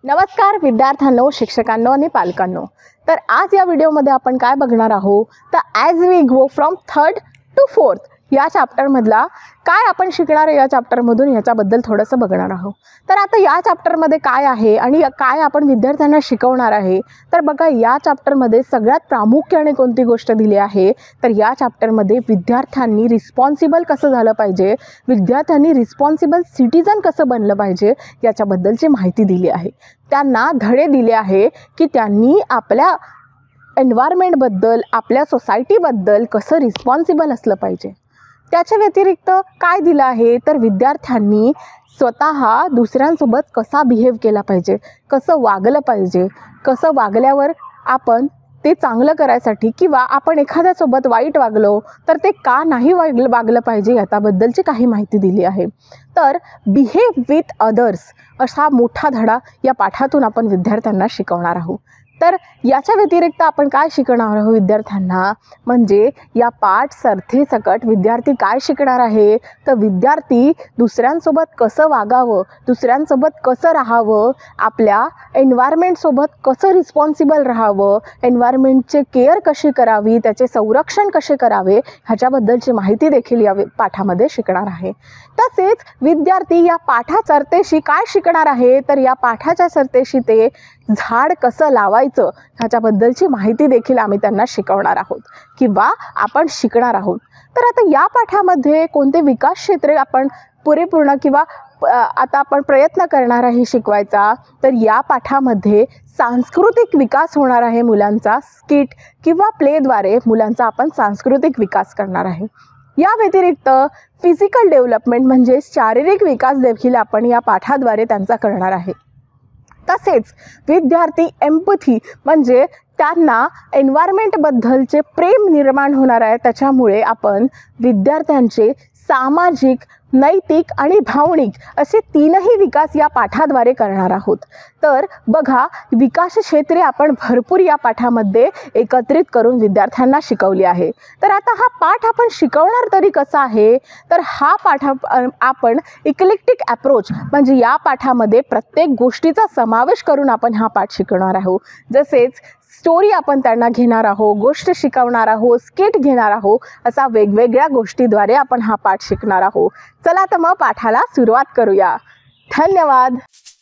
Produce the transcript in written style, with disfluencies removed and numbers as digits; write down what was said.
नमस्कार विद्यार्थ्यांनो, शिक्षकांनो आणि पालकांनो। तर आज या व्हिडिओमध्ये आपण काय बघणार आहोत तर as we go from 3rd to 4th या चॅप्टरमधला काय आपण शिकणार आहे या चॅप्टरमधून याच्याबद्दल थोडंसं बघणार आहोत। तर आता या चॅप्टरमध्ये काय आहे आणि काय आपण विद्यार्थ्यांना शिकवणार आहे तर बघा, या चॅप्टरमध्ये सगळ्यात प्रामुख्याने कोणती गोष्ट दिली आहे तर या चॅप्टरमध्ये विद्यार्थ्यांनी रिस्पॉन्सिबल कसं झालं पाहिजे, विद्यार्थ्यांनी रिस्पॉन्सिबल सिटिझन कसं बनलं पाहिजे याच्याबद्दलची माहिती दिली आहे। त्यांना धडे दिले आहे की त्यांनी आपल्या एन्व्हायरमेंटबद्दल, आपल्या सोसायटीबद्दल कसं रिस्पॉन्सिबल असलं पाहिजे। त्याच्या व्यतिरिक्त काय दिलं आहे तर विद्यार्थ्यांनी स्वतः दुसऱ्यांसोबत कसा बिहेव केला पाहिजे, कसं वागलं पाहिजे, कसं वागल्यावर आपण ते चांगलं करायसाठी किंवा आपण एखाद्यासोबत वाईट वागलो तर ते का नाही वागलं पाहिजे याच्याबद्दलची काही माहिती दिली आहे। तर बिहेव विथ अदर्स असा मोठा धडा या पाठातून आपण विद्यार्थ्यांना शिकवणार आहोत। तर याच्या व्यतिरिक्त आपण काय शिकणार आहोत विद्यार्थ्यांना, म्हणजे या पाठ सरतेसकट विद्यार्थी काय शिकणार आहे तर विद्यार्थी दुसऱ्यांसोबत कसं वागावं, दुसऱ्यांसोबत कसं राहावं, आपल्या एन्व्हायरमेंटसोबत कसं रिस्पॉन्सिबल राहावं, एन्व्हायरमेंटचे केअर कशी करावी, त्याचे संरक्षण कसे करावे ह्याच्याबद्दलची माहिती देखील या पाठामध्ये शिकणार आहे। तसेच विद्यार्थी या सरतेशी काय शिकणार आहे तर या पाठाच्या सरतेशी ते झाड कसं लावायचं ह्याच्याबद्दलची माहिती देखील आम्ही त्यांना शिकवणार आहोत किंवा आपण शिकणार आहोत। तर आता या पाठामध्ये कोणते विकास क्षेत्रे आपण पुरेपूर्ण किंवा आता आपण प्रयत्न करणार आहे शिकवायचा तर या पाठामध्ये सांस्कृतिक विकास होणार आहे मुलांचा। स्किट किंवा प्लेद्वारे मुलांचा आपण सांस्कृतिक विकास करणार आहे। या व्यतिरिक्त फिजिकल डेव्हलपमेंट म्हणजे शारीरिक विकास देखील आपण या पाठाद्वारे त्यांचा करणार आहे। तसेच विद्यार्थी एम्पथी म्हणजे त्यांना एन्व्हायरमेंटबद्दलचे प्रेम निर्माण होणार आहे, त्याच्यामुळे आपण विद्यार्थ्यांचे सामाजिक, नैतिक आणि भावनिक असे तीनही विकास या पाठाद्वारे करणार आहोत। तर बघा, विकास क्षेत्रे आपण भरपूर या पाठामध्ये एकत्रित करून विद्यार्थ्यांना शिकवली आहे। तर आता हा पाठ आपण शिकवणार तरी कसा आहे तर हा पाठ आपण इक्लेक्टिक अप्रोच म्हणजे या पाठामध्ये प्रत्येक गोष्टीचा समावेश करून आपण हा पाठ शिकवणार आहोत। जसेच स्टोरी आपण त्यांना घेणार आहोत, गोष्ट शिकवणार आहोत, स्किट घेणार आहोत, असा वेगवेगळ्या गोष्टीद्वारे आपण हा पाठ शिकणार आहोत। चला तर मग पाठाला सुरुवात करूया। धन्यवाद।